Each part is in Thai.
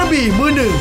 บี่มือหนึ่ง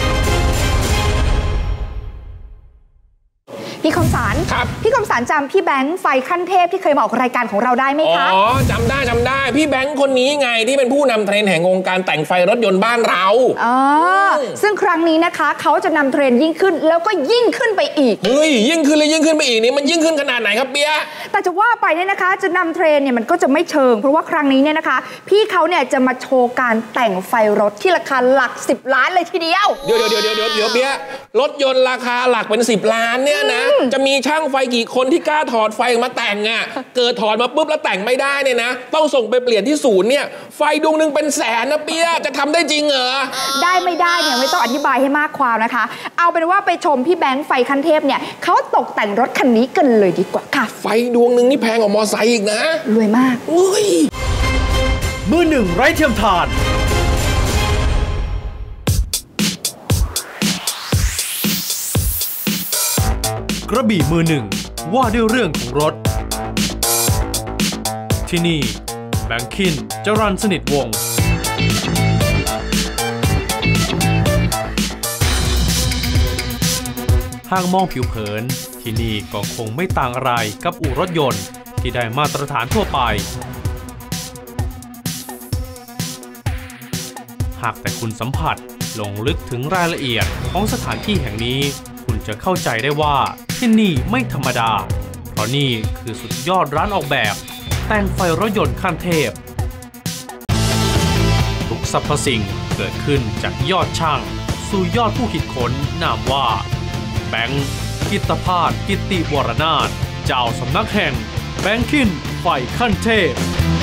พี่คมสารครับพี่คมสารจำพี่แบงค์ไฟขั้นเทพที่เคยมาออกรายการของเราได้ไหมคะอ๋อจำได้พี่แบงค์คนนี้ไงที่เป็นผู้นำเทรนด์แห่งวงการแต่งไฟรถยนต์บ้านเราซึ่งครั้งนี้นะคะเขาจะนำเทรนด์ยิ่งขึ้นแล้วก็ยิ่งขึ้นไปอีกเฮ้ยยิ่งขึ้นเลยยิ่งขึ้นไปอีกนี่มันยิ่งขึ้นขนาดไหนครับเบียร์แต่จะว่าไปเนี่ยนะคะจะนำเทรนด์เนี่ยมันก็จะไม่เชิงเพราะว่าครั้งนี้เนี่ยนะคะพี่เขาเนี่ยจะมาโชว์การแต่งไฟรถที่ราคาหลัก10 ล้านเลยทีเดียวเดี๋ยวเบียร์รถยนต์ราคาหลักเป็น10 ล้านเนี่ยนะจะมีช่างไฟกี่คนที่กล้าถอดไฟมาแต่งอ่ะเกิดถอดมาปุ๊บแล้วแต่งไม่ได้เนี่ยนะต้องส่งไปเปลี่ยนที่ศูนย์เนี่ยไฟดวงนึงเป็นแสนนะเปียจะทำได้จริงเหรอได้ไม่ได้เนี่ยไม่ต้องอธิบายให้มากความนะคะเอาเป็นว่าไปชมพี่แบงค์ไฟขั้นเทพเนี่ยเขาตกแต่งรถคันนี้กันเลยดีกว่าค่ะไฟดวงนึงนี่แพงกว่ามอไซค์อีกนะรวยมากมือหนึ่งไร้เทียมทานกระบี่มือหนึ่งว่าด้วยเรื่องของรถที่นี่แบงคินจรัญสนิทวงศ์หากมองผิวเผินที่นี่ก็คงไม่ต่างอะไรกับอู่รถยนต์ที่ได้มาตรฐานทั่วไปหากแต่คุณสัมผัสลงลึกถึงรายละเอียดของสถานที่แห่งนี้คุณจะเข้าใจได้ว่าที่นี่ไม่ธรรมดาเพราะนี่คือสุดยอดร้านออกแบบแต่งไฟรถยนต์ขั้นเทพทุกสรรพสิ่งเกิดขึ้นจากยอดช่างสู่ยอดผู้คิดค้นนามว่าแบงค์กิตภาสกิตติวรนาถเจ้าสำนักแห่งแบงคินไฟขั้นเทพ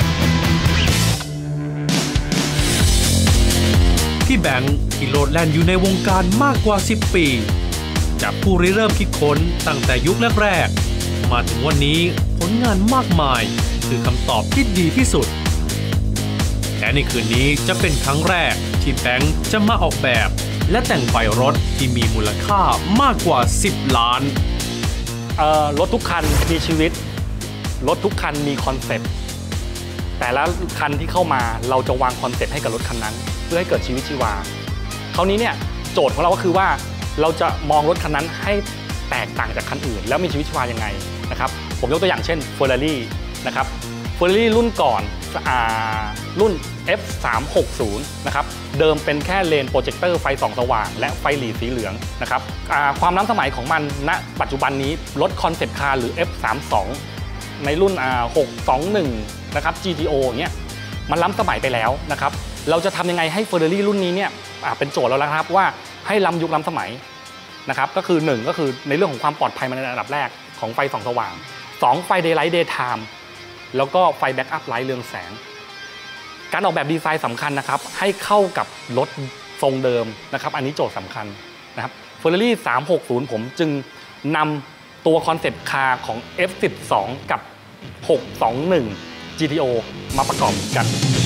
พี่แบงค์ที่โลดแล่นอยู่ในวงการมากกว่า10 ปีจากผู้ริเริ่มคิดค้นตั้งแต่ยุคแรกๆมาถึงวันนี้ผลงานมากมายคือคำตอบที่ดีที่สุดและในคืนนี้จะเป็นครั้งแรกที่แบงค์จะมาออกแบบและแต่งไฟรถที่มีมูลค่ามากกว่า10 ล้านรถทุกคันมีชีวิตรถทุกคันมีคอนเซ็ปต์แต่ละคันที่เข้ามาเราจะวางคอนเซ็ปต์ให้กับรถคันนั้นเพื่อให้เกิดชีวิตชีวาคราวนี้เนี่ยโจทย์ของเราก็คือว่าเราจะมองรถคันนั้นให้แตกต่างจากคันอื่นแล้วมีชีวิตชีวายังไงนะครับผมยกตัวอย่างเช่น Ferrari นะครับ Ferrari รุ่นก่อนรุ่น F360 นะครับเดิมเป็นแค่เลนโปรเจคเตอร์ไฟส่องสว่างและไฟหลีสีเหลืองนะครับความล้ำสมัยของมันณปัจจุบันนี้รถคอนเซ็ปต์คาร์หรือ F32 ในรุ่น621นะครับ GTO เงี้ยมันล้ำสมัยไปแล้วนะครับเราจะทำยังไงให้ Ferrari รุ่นนี้เนี่ยเป็นโจทย์แล้วนะครับว่าให้ล้ำยุคล้ำสมัยนะครับก็คือ1ก็คือในเรื่องของความปลอดภัยมาในระดับแรกของไฟส่องสว่าง2ไฟ Daylight Daytime แล้วก็ไฟ Backup Light เรืองแสงการออกแบบดีไซน์สำคัญนะครับให้เข้ากับรถทรงเดิมนะครับอันนี้โจทย์สำคัญนะครับ Ferrari 360ผมจึงนำตัวคอนเซ็ปต์คาร์ของ F12 กับ621 GTO มาประกอบกัน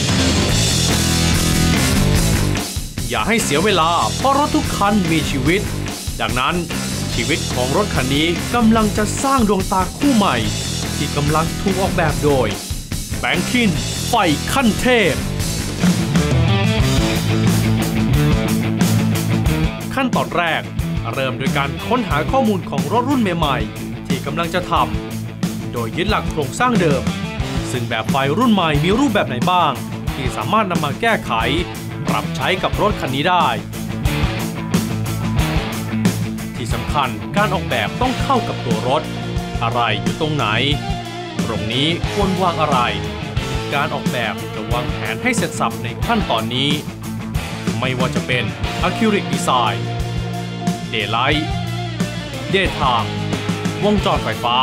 อย่าให้เสียเวลาเพราะรถทุกคันมีชีวิตดังนั้นชีวิตของรถคันนี้กำลังจะสร้างดวงตาคู่ใหม่ที่กำลังถูกออกแบบโดยแบงคินไฟขั้นเทพขั้นตอนแรกเริ่มโดยการค้นหาข้อมูลของรถรุ่นใหม่ๆที่กำลังจะทำโดยยึดหลักโครงสร้างเดิมซึ่งแบบไฟรุ่นใหม่มีรูปแบบไหนบ้างที่สามารถนำมาแก้ไขปรับใช้กับรถคันนี้ได้ที่สำคัญการออกแบบต้องเข้ากับตัวรถอะไรอยู่ตรงไหนตรงนี้ควรวางอะไรการออกแบบจะวางแผนให้เสร็จสรรพในขั้นตอนนี้ไม่ว่าจะเป็น Acrylic Design Daylight Daytime วงจรไฟฟ้า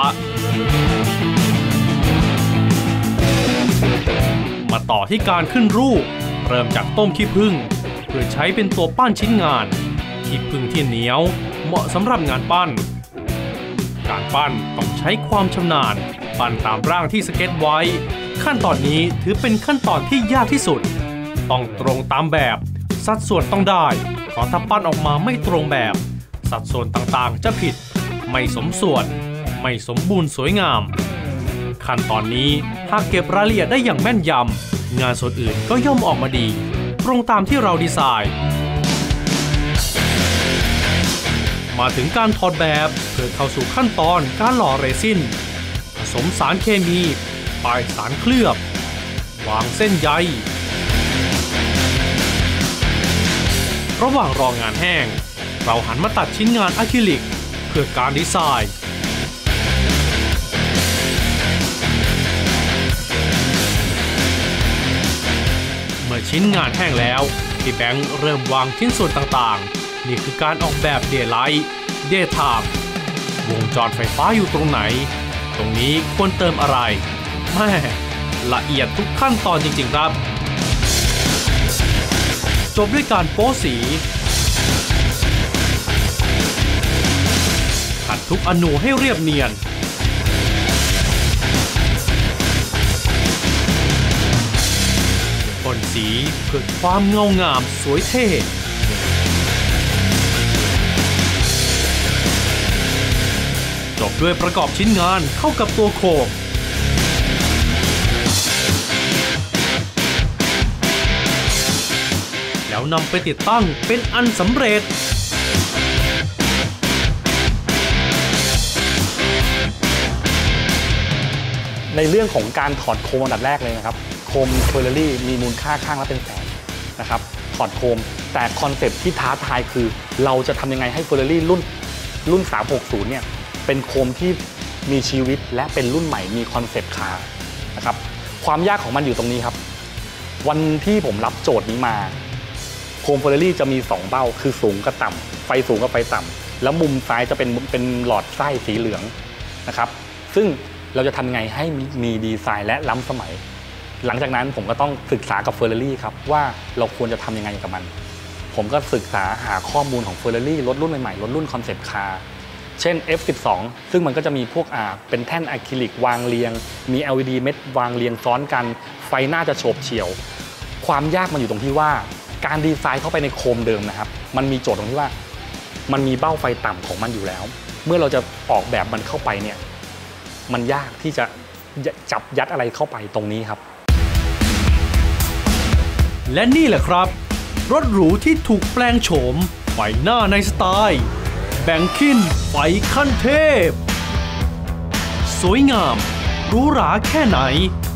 มาต่อที่การขึ้นรูปเริ่มจากต้มขี้ผึ้งเพื่อใช้เป็นตัวปั้นชิ้นงานขี้ผึ้งที่เหนียวเหมาะสำหรับงานปั้นการปั้นต้องใช้ความชำนาญปั้นตามร่างที่สเก็ตไว้ขั้นตอนนี้ถือเป็นขั้นตอนที่ยากที่สุดต้องตรงตามแบบสัดส่วนต้องได้เพราะถ้าปั้นออกมาไม่ตรงแบบสัดส่วนต่างๆจะผิดไม่สมส่วนไม่สมบูรณ์สวยงามขั้นตอนนี้หากเก็บรายละเอียดได้อย่างแม่นยำงานส่วนอื่นก็ย่อมออกมาดีตรงตามที่เราดีไซน์มาถึงการถอดแบบเพื่อเข้าสู่ขั้นตอนการหล่อเรซินผสมสารเคมีป้ายสารเคลือบวางเส้นใยระหว่างรองานแห้งเราหันมาตัดชิ้นงานอะคริลิกเพื่อการดีไซน์เมื่อชิ้นงานแห้งแล้วพี่แบงค์เริ่มวางชิ้นส่วนต่างๆนี่คือการออกแบบเดย์ไลท์เดย์ไทม์วงจรไฟฟ้าอยู่ตรงไหนตรงนี้ควรเติมอะไรแม่ละเอียดทุกขั้นตอนจริงๆครับจบด้วยการโป๊สีขัดทุกอนูให้เรียบเนียนพ่นสีเพื่อความเงางามสวยเท่จบด้วยประกอบชิ้นงานเข้ากับตัวโคมแล้วนำไปติดตั้งเป็นอันสำเร็จในเรื่องของการถอดโคมอันดับแรกเลยนะครับโคมเฟอร์รารี่มีมูลค่าข้างละเป็นแสนนะครับถอดโคมแต่คอนเซปต์ที่ท้าทายคือเราจะทำยังไงให้เฟอร์รารี่รุ่น360เนี่ยเป็นโคมที่มีชีวิตและเป็นรุ่นใหม่มีคอนเซปต์คาร์นะครับความยากของมันอยู่ตรงนี้ครับวันที่ผมรับโจทย์นี้มาโคมเฟอร์รารี่จะมี2เบ้าคือสูงกับต่ำไฟสูงกับไฟต่ำแล้วมุมซ้ายจะเป็นหลอดไส้สีเหลืองนะครับซึ่งเราจะทำยังไงให้มีดีไซน์และล้ำสมัยหลังจากนั้นผมก็ต้องศึกษากับเฟอร์รารี่ครับว่าเราควรจะทำยังไงกับมันผมก็ศึกษาหาข้อมูลของเฟอร์รารี่รถรุ่นใหม่ๆรถรุ่นคอนเซปต์คาร์เช่น F12 ซึ่งมันก็จะมีพวกเป็นแท่นอะคริลิกวางเรียงมี LED เม็ดวางเรียงซ้อนกันไฟหน้าจะโฉบเฉี่ยวความยากมันอยู่ตรงที่ว่าการดีไซน์เข้าไปในโคมเดิมนะครับมันมีโจทย์ตรงที่ว่ามันมีเบ้าไฟต่ำของมันอยู่แล้วเมื่อเราจะออกแบบมันเข้าไปเนี่ยมันยากที่จะจับยัดอะไรเข้าไปตรงนี้ครับและนี่แหละครับรถหรูที่ถูกแปลงโฉมไฟหน้าในสไตล์แบงคินไฟขั้นเทพสวยงามหรูหราแค่ไหน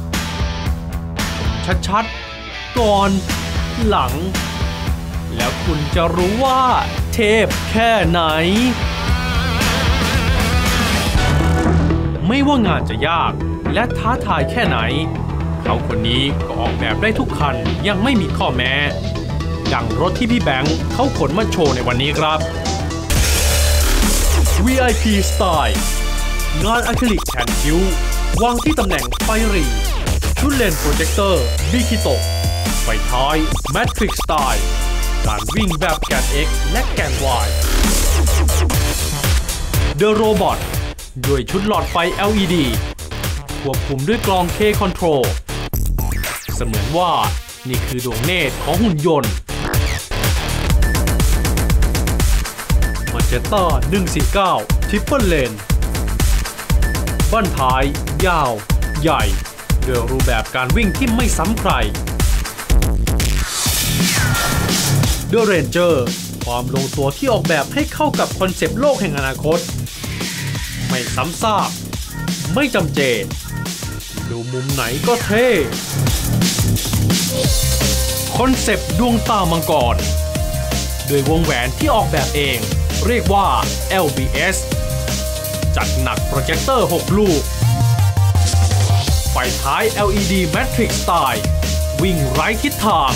ชัดๆก่อนหลังแล้วคุณจะรู้ว่าเทพแค่ไหนไม่ว่างานจะยากและท้าทายแค่ไหนเขาคนนี้ก็ออกแบบได้ทุกคันยังไม่มีข้อแม้ดังรถที่พี่แบงค์เขาขนมาโชว์ในวันนี้ครับ VIP Style งานอะคริลิกแผ่นคิ้ววางที่ตำแหน่งไฟหรี่ชุดเลนส์โปรเจคเตอร์บิคิโตะไฟท้าย Matrix Style การวิ่งแบบแกน X และแกน Y The Robot ด้วยชุดหลอดไฟ LED ควบคุมด้วยกลอง K-Control เสมือนว่านี่คือดวงเนตรของหุ่นยนต์ Magetta 149 Triple Lane บั้นท้ายยาวใหญ่ด้วยรูปแบบการวิ่งที่ไม่ซ้ำใคร The Ranger ความลงตัวที่ออกแบบให้เข้ากับคอนเซปต์โลกแห่งอนาคตไม่ซ้ำซากไม่จำเจดูมุมไหนก็เท่คอนเซปต์ดวงตามังกรโดยวงแหวนที่ออกแบบเองเรียกว่า LBS จัดหนักโปรเจคเตอร์6ลูกไฟท้าย LED Matrix Style วิ่งไร้ทิศทาง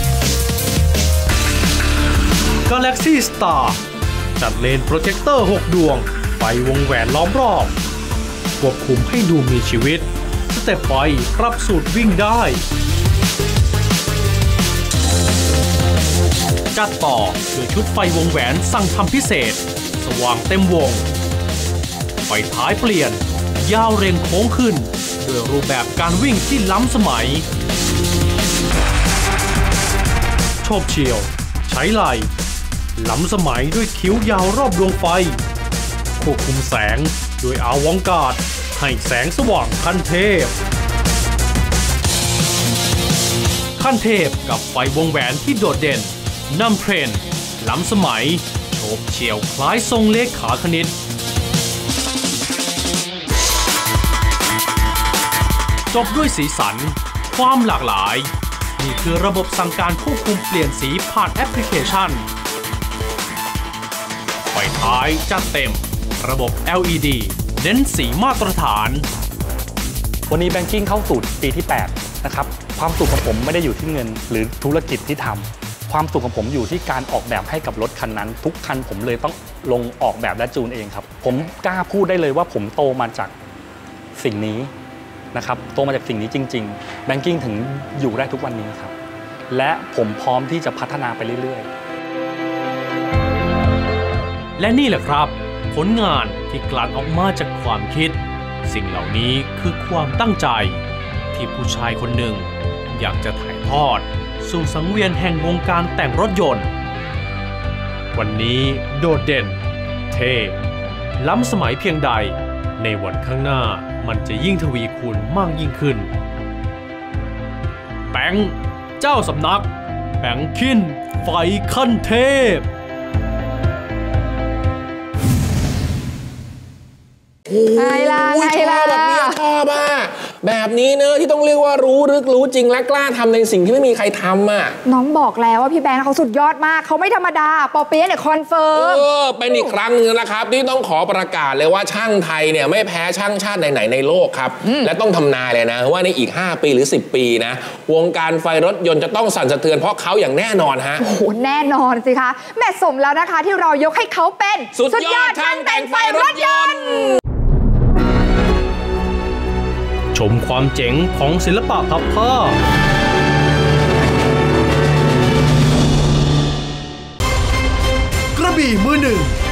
Galaxy Star จัดเลนโปรเจคเตอร์6ดวงไฟวงแหวนล้อมรอบควบคุมให้ดูมีชีวิตสเต็ปไฟปรับสูตรวิ่งได้จัดต่อด้วยชุดไฟวงแหวนสั่งทำพิเศษสว่างเต็มวงไฟท้ายเปลี่ยนยาวเรียงโค้งขึ้นด้วยรูปแบบการวิ่งที่ล้ำสมัยโฉบเฉี่ยวใช้ไหล่ล้ำสมัยด้วยคิ้วยาวรอบดวงไฟควบคุมแสงด้วยอาวองการ์ดให้แสงสว่างขั้นเทพกับไฟวงแหวนที่โดดเด่นนำเทรนด์ล้ำสมัยโฉบเฉี่ยวคล้ายทรงเลขาคณิตจบด้วยสีสันความหลากหลายนี่คือระบบสั่งการควบคุมเปลี่ยนสีผ่านแอปพลิเคชันไฟท้ายจัดเต็มระบบ LED เน้นสีมาตรฐานวันนี้ Banking เข้าสู่ปีที่ 8 นะครับความสุขของผมไม่ได้อยู่ที่เงินหรือธุรกิจที่ทำความสุขของผมอยู่ที่การออกแบบให้กับรถคันนั้นทุกคันผมเลยต้องลงออกแบบและจูนเองครับผมกล้าพูดได้เลยว่าผมโตมาจากสิ่งนี้นะครับโตมาจากสิ่งนี้จริงๆ Banking ถึงอยู่ได้ทุกวันนี้ครับและผมพร้อมที่จะพัฒนาไปเรื่อยๆและนี่แหละครับผลงานที่กลั่นออกมาจากความคิดสิ่งเหล่านี้คือความตั้งใจที่ผู้ชายคนหนึ่งอยากจะถ่ายทอดสู่สังเวียนแห่งวงการแต่งรถยนต์วันนี้โดดเด่นเท่ล้ำสมัยเพียงใดในวันข้างหน้ามันจะยิ่งทวีคูณมากยิ่งขึ้นแบงค์เจ้าสำนักแบงคินไฟขั้นเทพไงล่ะชอบอ่ะแบบนี้เนอะที่ต้องเรียกว่ารู้ลึกรู้จริงและกล้าทำในสิ่งที่ไม่มีใครทำอ่ะน้องบอกแล้วว่าพี่แบงค์เขาสุดยอดมากเขาไม่ธรรมดาปอเปี๊ยะเนี่ยคอนเฟิร์มเป็นอีกครั้งนึงนะครับที่ต้องขอประกาศเลยว่าช่างไทยเนี่ยไม่แพ้ช่างชาติไหนๆในโลกครับและต้องทำนายเลยนะว่าในอีก5 ปีหรือ10 ปีนะวงการไฟรถยนต์จะต้องสั่นสะเทือนเพราะเขาอย่างแน่นอนฮะโอ้โหแน่นอนสิคะแม่สมแล้วนะคะที่เรายกให้เขาเป็นสุดยอดช่างแต่งไฟรถยนต์ชมความเจ๋งของศิลปะพับผ้ากระบี่มือหนึ่ง